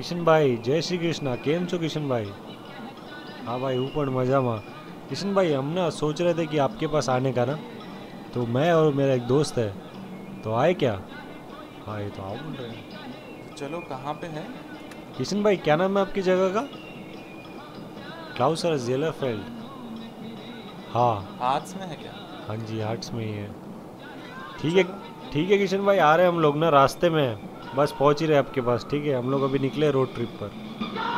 કિશન ભાઈ જય શ્રી કૃષ્ણ કેમ છો કિशन भाई? हाँ भाई हूँ पण मजामा। किशन भाई हम ना सोच रहे थे कि आपके पास आने का ना, तो मैं और मेरा एक दोस्त है, तो आए क्या? हाँ ये तो आओ बोल रहे हैं। तो चलो, कहाँ पे है? किशन भाई क्या नाम है आपकी जगह का? क्लाउसर जेलरफेल्ड। हाँ। हाथ्स में है क्या? हाँ जी आर्ट्स में ही है। तो ठीक है। चलो। ठीक है किशन भाई आ रहे हैं हम लोग ना, रास्ते में हैं, बस पहुंच ही रहे आपके पास। ठीक है हम लोग अभी निकले रोड ट्रिप पर।